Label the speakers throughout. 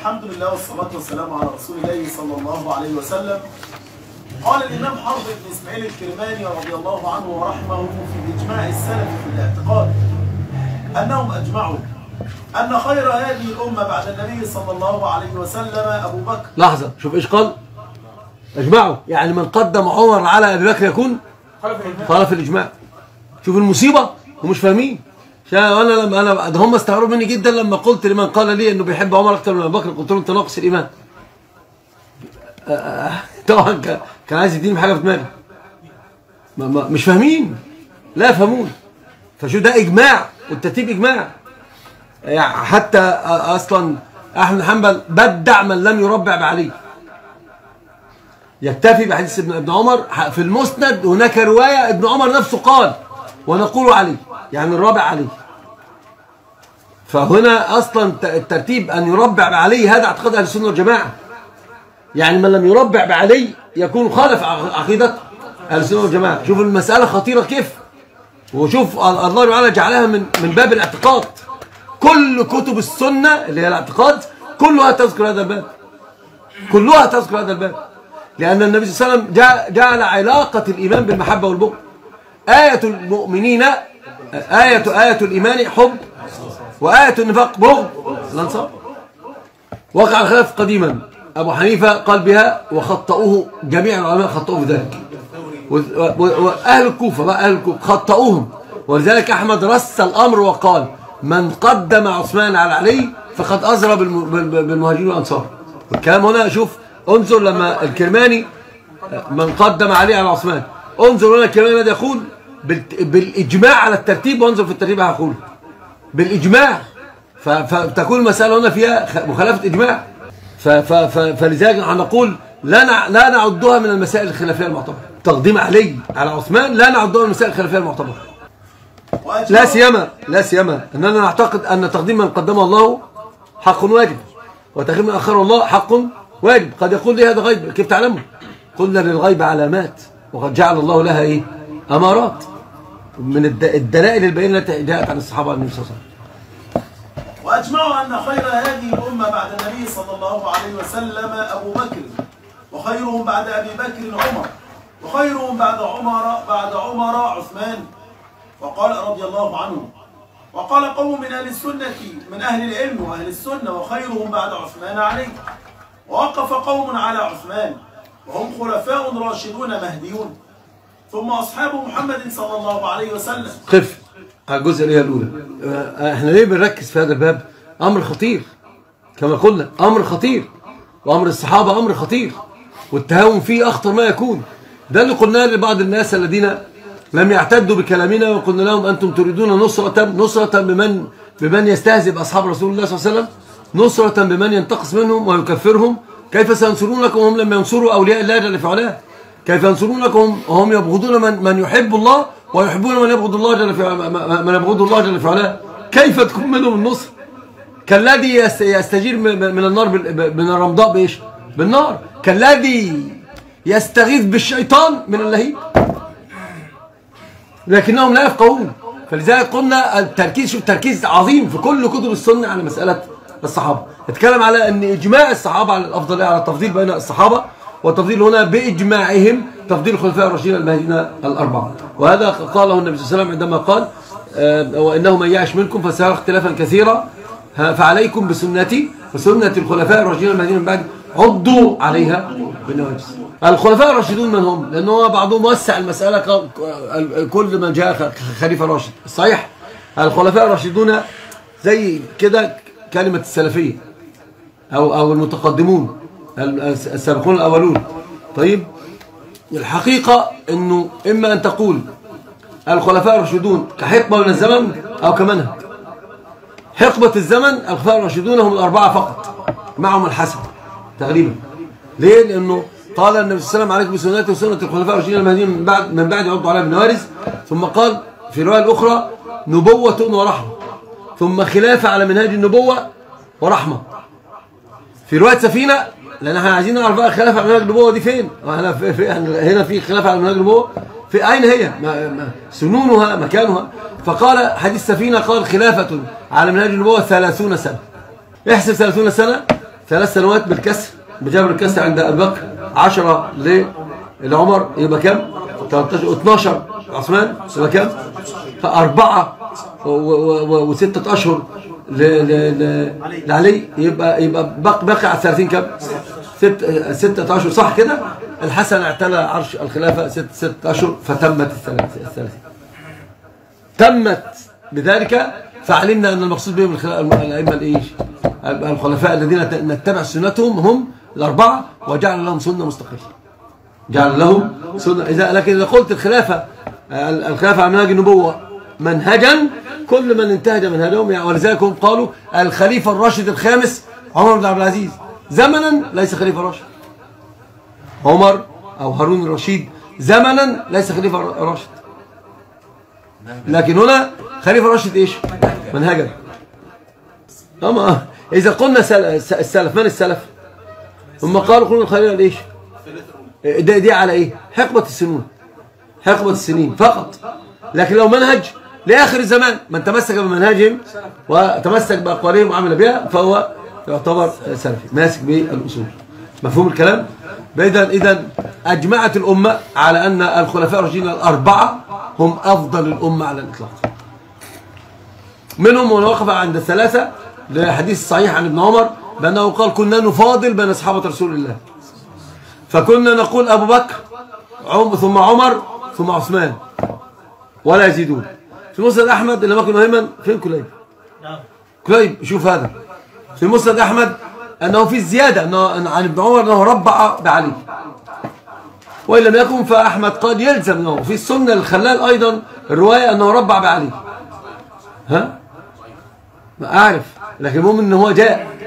Speaker 1: الحمد لله والصلاة والسلام على رسول الله صلى الله عليه وسلم. قال الإمام حرب بن إسماعيل الكرماني رضي الله عنه ورحمه في إجماع السلف في الاعتقاد أنهم أجمعوا أن خير هذه الأمة بعد النبي صلى الله عليه وسلم أبو بكر.
Speaker 2: لحظة، شوف إيش قال؟ أجمعوا، يعني من قدم عمر على أبي بكر يكون خالف الإجماع. شوف المصيبة ومش فاهمين. وانا لما ده هم استغربوا مني جدا لما قلت لمن قال لي انه بيحب عمر اكتر من ابي بكر، قلت له انت ناقص الايمان. طبعا كان عايز يديني حاجه في دماغي. مش فاهمين، لا يفهمون. فشو ده اجماع، والترتيب اجماع. يعني حتى اصلا احمد بن حنبل بدع من لم يربع بعلي. يكتفي بحديث ابن عمر في المسند. هناك روايه ابن عمر نفسه قال ونقول علي، يعني الرابع علي. فهنا اصلا الترتيب ان يربع بعلي، هذا اعتقاد اهل السنه والجماعه. يعني من لم يربع بعلي يكون خالف عقيده اهل السنه والجماعه. شوف المساله خطيره كيف، وشوف الله تعالى جعلها من باب الاعتقاد. كل كتب السنه اللي هي الاعتقاد كلها تذكر هذا الباب، كلها تذكر هذا الباب، لان النبي صلى الله عليه وسلم جعل علاقه الايمان بالمحبه والبغض. آية المؤمنين آية الإيمان حب، وآية النفاق بغض الأنصار. وقع الخلاف قديما، أبو حنيفة قال بها وخطأوه، جميع العلماء خطأوه بذلك، وأهل الكوفة بقى، أهل الكوفة خطأوهم. ولذلك أحمد رس الأمر وقال من قدم عثمان على علي فقد أزرى بالمهاجرين والأنصار. والكلام هنا شوف، انظر لما الكرماني من قدم علي على عثمان، انظر هنا الكرماني ماذا يقول؟ بالإجماع على الترتيب، وانظر في الترتيب هقول بالإجماع. فتكون المسألة هنا فيها مخالفة إجماع. فلذلك نحن نقول لا نعدها من المسائل الخلافية المعتبرة. تقديم علي على عثمان لا نعدها من المسائل الخلافية المعتبرة. لا سيما أننا نعتقد أن تقديم من قدمه الله حق واجب، وتقديم من أخره الله حق واجب. قد يقول لي هذا غيب، كيف تعلمه؟ قلنا للغيب علامات، وقد جعل الله لها إيه؟ أمارات من الدلائل البينة التي جاءت عن الصحابة عن النبي صلى الله عليه وسلم.
Speaker 1: وأجمعوا أن خير هذه الأمة بعد النبي صلى الله عليه وسلم أبو بكر، وخيرهم بعد أبي بكر عمر، وخيرهم بعد عمر عثمان. وقال رضي الله عنه: وقال قوم من أهل السنة من أهل العلم وأهل السنة وخيرهم بعد عثمان علي. ووقف قوم على عثمان وهم خلفاء راشدون مهديون، ثم أصحاب محمد صلى الله عليه وسلم.
Speaker 2: قف على الجزء اللي هي الأولى. احنا ليه بنركز في هذا الباب؟ أمر خطير كما قلنا، أمر خطير، وأمر الصحابة أمر خطير، والتهاون فيه أخطر ما يكون. ده اللي قلناه لبعض الناس الذين لم يعتدوا بكلامنا، وقلنا لهم أنتم تريدون نصرة بمن يستهزئ بأصحاب رسول الله صلى الله عليه وسلم، نصرة بمن ينتقص منهم ويكفرهم. كيف سينصرونكم وهم لم ينصروا أولياء الله جل في علاه؟ كيف ينصرونكم وهم يبغضون من يحب الله ويحبون من يبغض الله جل في علاه؟ كيف تكون منهم النصر؟ كالذي يستجير من النار من الرمضاء بايش؟ بالنار. كالذي يستغيث بالشيطان من اللهيب، لكنهم لا يفقهون. فلذلك قلنا التركيز، شوف تركيز عظيم في كل كتب السنة على مسألة الصحابة. نتكلم على ان اجماع الصحابة على الافضلية، على التفضيل بين الصحابة، والتفضيل هنا باجماعهم تفضيل الخلفاء الراشدين المهديين الاربعة. وهذا قاله النبي صلى الله عليه وسلم عندما قال: وانه من يعش منكم فسيرى اختلافا كثيرا فعليكم بسنتي وسنة الخلفاء الراشدين المهديين من بعد عضوا عليها بالنواجذ. الخلفاء الراشدون من هم؟ لأنه بعضهم وسع المسألة، كل من جاء خليفة راشد. صحيح الخلفاء الراشدون زي كده كلمة السلفية أو المتقدمون السابقون الأولون. طيب الحقيقة أنه إما أن تقول الخلفاء الراشدون كحقبة من الزمن أو كمنهج. حقبة الزمن الخلفاء الراشدون هم الأربعة فقط، معهم الحسن تقريبا. ليه؟ لأنه قال النبي صلى الله عليه وسلم: عليكم بسنتي وسنة الخلفاء الراشدين المهديين من بعد يعضوا عليها بالنواجذ. ثم قال في الرواية الأخرى: نبوة ورحمة، ثم خلافة على منهاج النبوة ورحمة. في رواية سفينة، لأن احنا عايزين نعرف بقى الخلافة على منهاج النبوة دي فين؟ هنا في خلافة على منهاج النبوة، في أين هي؟ سنونها، مكانها. فقال حديث سفينة قال: خلافة على منهاج النبوة 30 سنة. احسب 30 سنة 3 سنوات بالكسر، بجبر الكسر عند أبي بكر، 10 لعمر يبقى كام؟ 13 12 عثمان يبقى كام؟ 4 و6 أشهر لعلي، يبقى باقي على 30 كام؟ 6 أشهر، صح كده؟ الحسن اعتلى عرش الخلافة 6 أشهر فتمت 30. تمت بذلك، فعلمنا أن المقصود بهم الأئمة الإيش؟ الخلفاء الذين نتبع سنتهم هم الأربعة، وجعل لهم سنة مستقلة. جعل لهم سنة. لكن إذا قلت الخلافة على منهج النبوة منهجا، كل من انتهج منهجهم يعني، ولذلك هم قالوا الخليفة الراشد الخامس عمر بن عبد العزيز، زمنا ليس خليفة راشد. عمر أو هارون الرشيد زمنا ليس خليفة راشد، لكن هنا خليفة راشد إيش؟ منهجا. إذا قلنا السلف، من السلف؟ هم قالوا قلنا الخليفة الإيش؟ دي على إيه؟ حقبة السنون، حقبة السنين فقط. لكن لو منهج لآخر الزمان، من تمسك بمنهجهم وتمسك بأقوالهم وعمل بها فهو يعتبر سلفي ماسك بالأصول. مفهوم الكلام؟ إذا أجمعت الأمة على أن الخلفاء الراشدين الأربعة هم أفضل الأمة على الإطلاق. منهم من وقف عند الثلاثة لحديث صحيح عن ابن عمر بأنه قال كنا نفاضل بين أصحابة رسول الله، فكنا نقول أبو بكر ثم عمر ثم عثمان ولا يزيدون. في مسند أحمد اللي ما كنا مهما، فين كليب؟ كليب شوف هذا في مسند أحمد أنه في الزيادة أنه عن ابن عمر أنه ربع بعلي، وإن لم يكن فأحمد قد يلزم أنه في السنة الخلال أيضا الرواية أنه ربع بعلي. ها؟ ما أعرف، لكن المهم أنه هو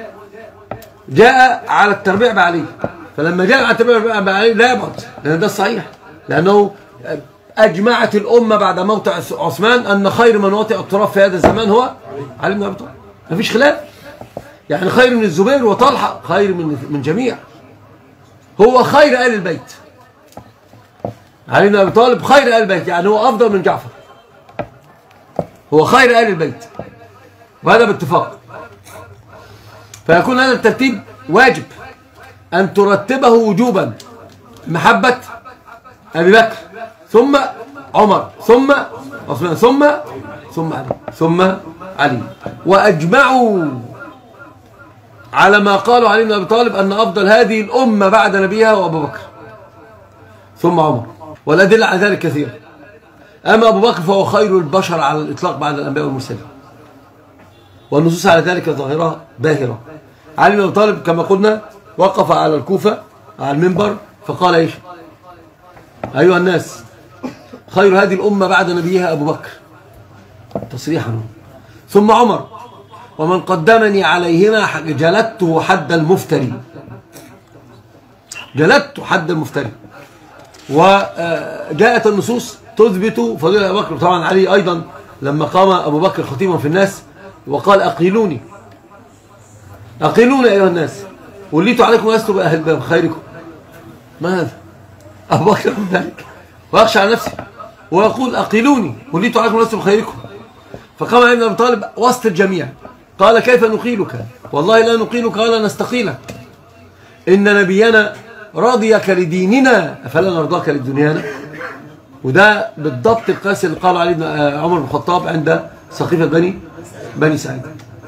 Speaker 2: جاء على التربيع بعلي، فلما جاء على التربيع بعلي لا يبعد، لأن ده الصحيح، لأنه أجمعت الأمة بعد موت عثمان أن خير من وطئ التراب في هذا الزمان هو علي بن أبي طالب، ما فيش خلاف. يعني خير من الزبير وطلحة، خير من جميع، هو خير آل البيت. علي بن أبي طالب خير آل البيت، يعني هو أفضل من جعفر، هو خير آل البيت، وهذا باتفاق. فيكون هذا الترتيب واجب أن ترتبه وجوبا، محبة أبي بكر ثم عمر ثم عثمان ثم علي. وأجمعوا على ما قالوا علي بن أبي طالب أن أفضل هذه الأمة بعد نبيها وأبو بكر ثم عمر، والأدلة على ذلك كثيرة. أما أبو بكر فهو خير البشر على الإطلاق بعد الأنبياء والمرسلين، والنصوص على ذلك ظاهرة باهرة. علي بن أبي طالب كما قلنا وقف على الكوفة على المنبر فقال إيش؟ أيها الناس، خير هذه الأمة بعد نبيها أبو بكر تصريحا، ثم عمر، ومن قدمني عليهما جلدته حد المفتري، جلدته حد المفتري. وجاءت النصوص تثبت فضيلة أبو بكر. طبعا علي أيضا لما قام أبو بكر خطيبا في الناس وقال أقيلوني أيها الناس، وليت عليكم ولست بخيركم، ما هذا؟ أبو بكر من ذلك ويخشى على نفسه ويقول أقيلوني وليت عليكم ولست بخيركم. فقام علي بن أبي طالب وسط الجميع قال كيف نقيلك؟ والله لا نقيلك ولا نستقيلك، إن نبينا رضيك لديننا أفلا نرضاك لدنيانا. وده بالضبط القياس اللي قال علي عمر بن الخطاب عند سقيفة بني سعيد.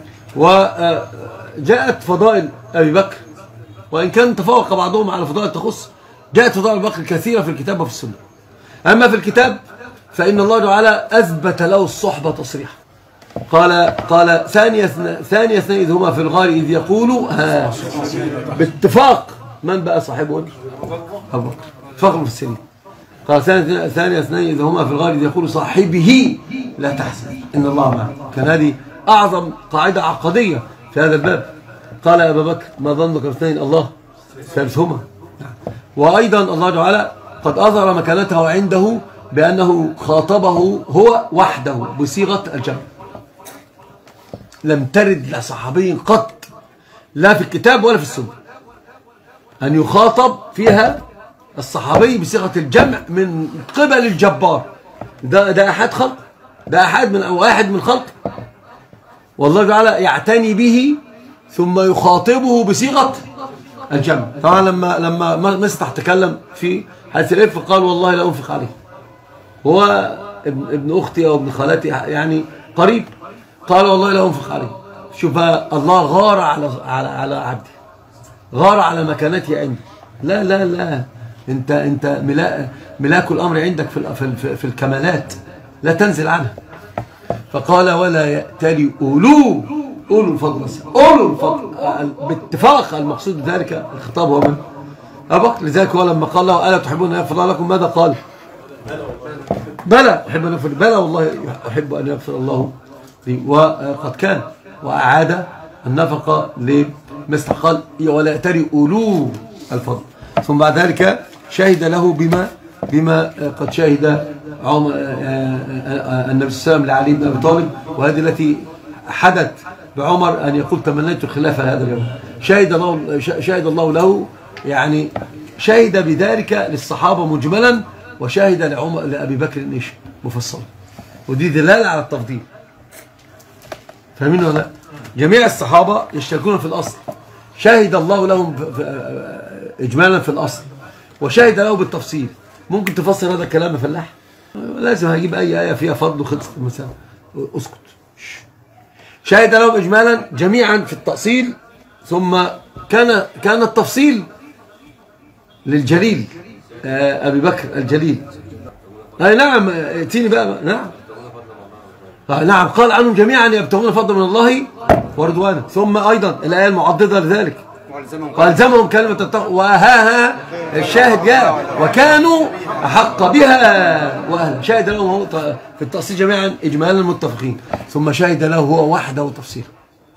Speaker 2: وجاءت فضائل أبي بكر، وإن كان تفوق بعضهم على فضائل تخص، جاءت فضائل أبي بكر كثيرة في الكتاب وفي السنة. أما في الكتاب فإن الله تعالى أثبت له الصحبة تصريحا، قال ثاني اثنين إذ هما في الغار إذ يقولوا باتفاق من بقى صاحبه؟ أبو بكر، اتفاق في السنين. قال ثاني اثنين إذ هما في الغار إذ يقول صاحبه لا تحزن إن الله معنا. كان هذه أعظم قاعدة عقدية في هذا الباب. قال يا أبا بكر ما ظنك باثنين الله ثالثهما. وأيضا الله تعالى قد أظهر مكانته عنده بأنه خاطبه هو وحده بصيغة الجمع، لم ترد لصحابي قط لا في الكتاب ولا في السنة أن يخاطب فيها الصحابي بصيغة الجمع من قبل الجبار. ده أحد خلق، ده واحد من خلق، والله تعالى يعتني به ثم يخاطبه بصيغة الجمع. طبعا لما مصطح تكلم في حديث الإفك فقال والله لا أنفق عليه، هو ابن أختي أو ابن خالتي يعني قريب، قال والله لا أنفق عليه. شوف الله غار على عبده، غار على مكانته عندي. لا لا لا، انت ملاك الأمر عندك في الكمالات لا تنزل عنها. فقال ولا يأتلي أولو الفضل، أولو الفضل باتفاق المقصود بذلك الخطاب هو من؟ أبو بكر. لذلك هو لما قال له ألا تحبون أن يغفر الله لكم ماذا قال؟ بلى أحب أن يغفر، بلى والله أحب أن يغفر الله لي. وقد كان وأعاد النفقة لمثل قال ولا يأتلي أولو الفضل. ثم بعد ذلك شهد له بما قد شهد النبي صلى الله عليه وسلم لعلي بن أبي طالب، وهذه التي حدث بعمر أن يقول تمنيت الخلافة هذا اليوم. شهد الله له، يعني شهد بذلك للصحابة مجملا، وشهد لأبي بكر إيش مفصلا، ودي دلالة على التفضيل. فاهمين ولا لا؟ جميع الصحابة يشتركون في الأصل، شهد الله لهم إجمالا في الأصل، وشهد له بالتفصيل. ممكن تفسر هذا الكلام يا فلاح؟ لازم هجيب أي آية فيها فضل وخلصت المسألة. اسكت. شهد لهم إجمالا جميعا في التأصيل، ثم كان التفصيل للجليل أبي بكر الجليل. أي نعم، ائتيني بقى. نعم قال عنهم جميعا يبتغون فضلا من الله ورضوانه. ثم أيضا الآية المعضدة لذلك والزمهم كلمة التقوى وها الشاهد جاء وكانوا أحق بها وأهلا. شهد لهم هو في التأصيل جميعا إجمالا متفقين، ثم شهد له هو وحده تفصيلا.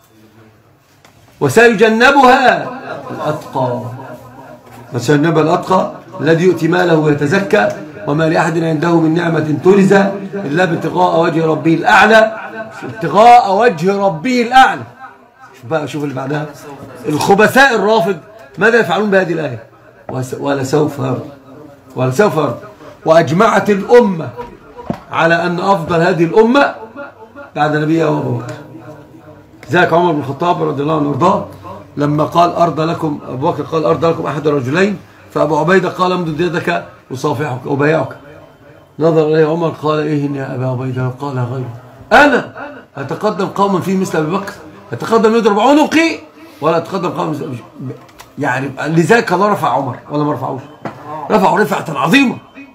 Speaker 2: وسيجنبها الأتقى، وسيجنبها الأتقى الذي يؤتي ماله ويتزكى وما لأحد عنده من نعمة تجزى إلا ابتغاء وجه ربه الأعلى. ابتغاء وجه ربه الأعلى. شوف اللي بعدها، الخبثاء الرافض ماذا يفعلون بهذه الآية؟ ولسوف يرضى. وأجمعت الأمة على أن أفضل هذه الأمة بعد نبيها وأبو بكر. ذاك عمر بن الخطاب رضي الله عنه وارضاه لما قال أرضى لكم، أبو بكر قال أرضى لكم أحد الرجلين، فأبو عبيدة قال امدد يدك أصافحك أبايعك. نظر إليه عمر قال إيه يا أبا عبيدة؟ قال غيره، أنا أتقدم قوما فيه مثل أبي بكر، أتقدم يضرب عنقي ولا أتقدم قوما مثل أبي بكر. يعني لذلك الله رفع عمر ولا ما رفعوش؟ رفعوا رفعة عظيمة.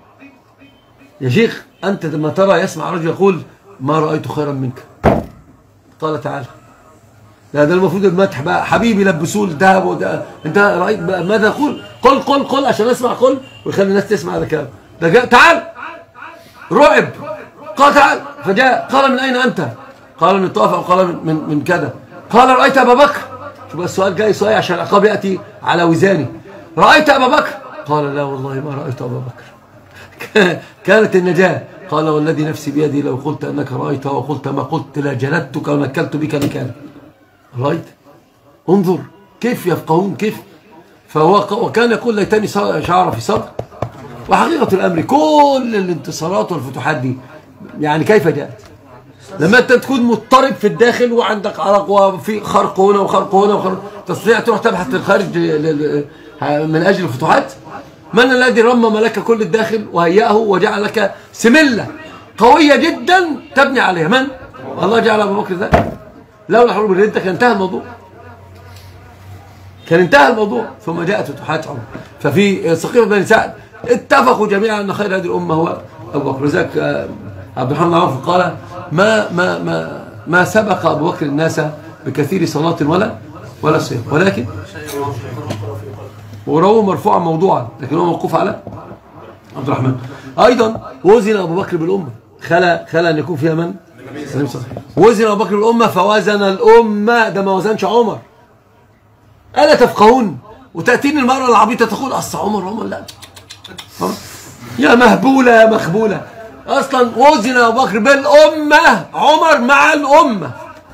Speaker 2: يا شيخ أنت لما ترى يسمع رجل يقول ما رأيت خيرا منك، قال تعالى لا ده المفروض المدح بقى، حبيبي لبسوه الذهب انت رأيت ماذا يقول؟ قل عشان اسمع، قل ويخلي الناس تسمع هذا الكلام. ده جاء تعال رعب، قال تعال فجاء قال من أين أنت؟ قال من طائف أو قال من كذا. قال رأيت أبا بكر. شوف السؤال جاي سؤال عشان العقاب يأتي على وزاني. رأيت أبا بكر؟ قال لا والله ما رأيت أبا بكر. كانت النجاة. قال والذي نفسي بيدي لو قلت أنك رأيته وقلت ما قلت لجلدتك ونكلت بك نكالا. رأيت؟ انظر كيف يفقهون كيف. وكان يقول ليتني شعر في صدر. وحقيقة الأمر كل الانتصارات والفتوحات دي يعني كيف جاءت؟ لما أنت تكون مضطرب في الداخل وعندك عرق وفي خرق هنا وخرق هنا وخرق، تستطيع تروح تبحث للخارج من أجل الفتوحات؟ من الذي رمم لك كل الداخل وهيأه وجعل لك سملة قوية جدا تبني عليها؟ من؟ الله جعل أبو بكر ذلك. لولا حروب الردة كان انتهى الموضوع، كان انتهى الموضوع. ثم جاءت فتوحات عمر. ففي سقيفة بني سعد اتفقوا جميعا أن خير هذه الأمة هو أبو بكر. لذلك عبد الرحمن بن عوف قال ما سبق أبو بكر الناس بكثير صلاة ولا صيام، ولكن ورواه مرفوعا موضوعا، لكن هو موقوف على عبد الرحمن. أيضا وزن أبو بكر بالأمة، خلا أن يكون فيها من؟ وزن أبو بكر بالأمة فوزن الأمة. ده ما وزنش عمر. ألا تفقهون؟ وتأتيني المرأة العبيطة تقول أصل عمر لا يا مهبولة يا مخبولة. أصلا وزن أبو بكر بالأمة، عمر مع الأمة،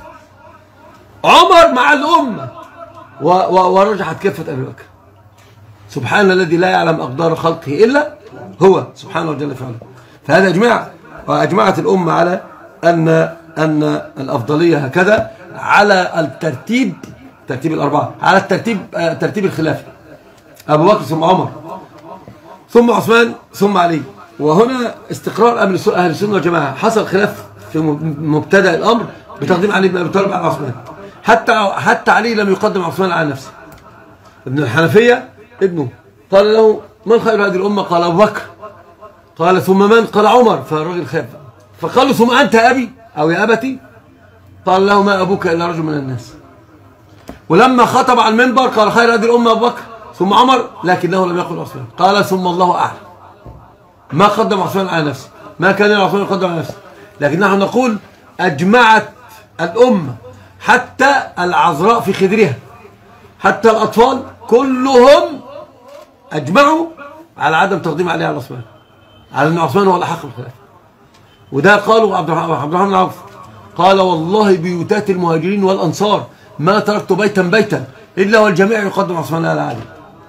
Speaker 2: عمر مع الأمة. ورجحت كفة أبي بكر. سبحان الذي لا يعلم أقدار خلقه إلا هو سبحانه وجل فعلا. فهذا إجماع، وأجمعت الأمة على أن الأفضلية هكذا على الترتيب ترتيب الأربعة على ترتيب الخلافة، أبو بكر ثم عمر ثم عثمان ثم علي. وهنا استقرار أهل السنة والجماعة، حصل خلاف في مبتدأ الأمر بتقديم علي بن أبي طالب على عثمان، حتى علي لم يقدم عثمان على نفسه. ابن الحنفية ابنه قال له من خير هذه الأمة؟ قال أبو بكر. قال ثم من؟ قال عمر. فالراجل خاف، فقال له ثم أنت يا أبي أو يا أبتي؟ قال له ما أبوك إلا رجل من الناس. ولما خطب على المنبر قال خير هذه الأمة أبو بكر ثم عمر، لكنه لم يقل عثمان. قال ثم الله أعلم، ما قدم عثمان على نفسه، ما كان عثمان يقدم على نفسه. لكن نحن نقول أجمعت الأمة حتى العذراء في خدرها، حتى الأطفال كلهم أجمعوا على عدم تقديم عليه على عثمان، على أن عثمان هو الأحق بالخلافة. وده قالوا عبد الرحمن بن عوف قال والله بيوتات المهاجرين والأنصار ما تركت بيتا إلا والجميع يقدم عثمان على علي.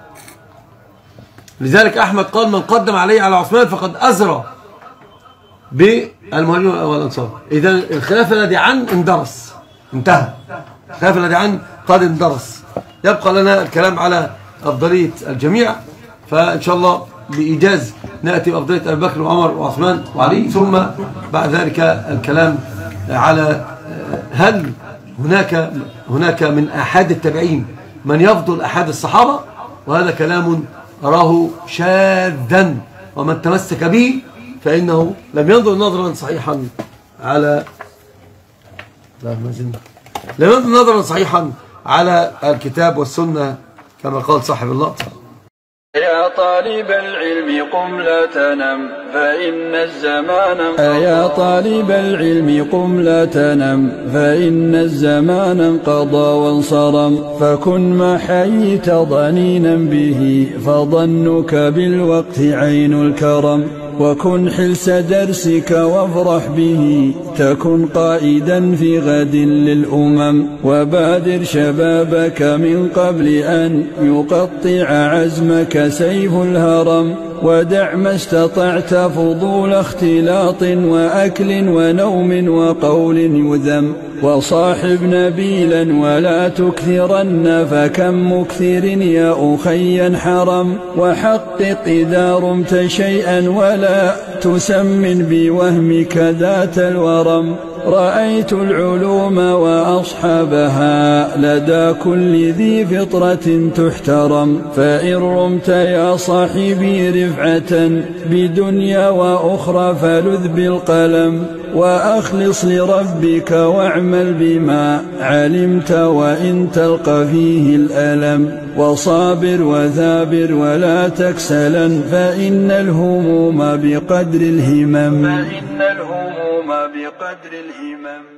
Speaker 2: لذلك أحمد قال من قدم عليه على عثمان فقد أزرى بالمهاجرين والأنصار. إذا الخلاف الذي عن اندرس، انتهى. الخلاف الذي عن قد اندرس. يبقى لنا الكلام على أفضلية الجميع، فإن شاء الله بإيجاز نأتي بأفضلية أبي بكر وعمر وعثمان وعلي، ثم بعد ذلك الكلام على هل هناك من أحد التابعين من يفضل أحد الصحابة، وهذا كلام أراه شاذا، ومن تمسك به فإنه لم ينظر نظرا صحيحا على الكتاب والسنة كما قال صاحب اللقطة.
Speaker 3: يا طالب العلم قم لا تنم فإن الزمان يا طالب العلم قم لا تنم فإن الزمان انقضى وانصرم، فكن ما حييت ضنينا به فظنك بالوقت عين الكرم، وكن حلس درسك وافرح به تكن قائدا في غد للأمم، وبادر شبابك من قبل أن يقطع عزمك سيف الهرم، ودع ما استطعت فضول اختلاط وأكل ونوم وقول يذم، وصاحب نبيلا ولا تكثرن فكم مكثر يا أخي حرم، وحقق إذا رمت شيئا ولا تسمن بوهمك ذات الورم، رأيت العلوم وأصحابها لدى كل ذي فطرة تحترم، فإن رمت يا صاحبي رفعة بدنيا وأخرى فلذ بالقلم، وأخلص لربك واعمل بما علمت وإن تلقى فيه الألم، وصابر وثابر ولا تكسلا فإن الهموم بقدر الهمم.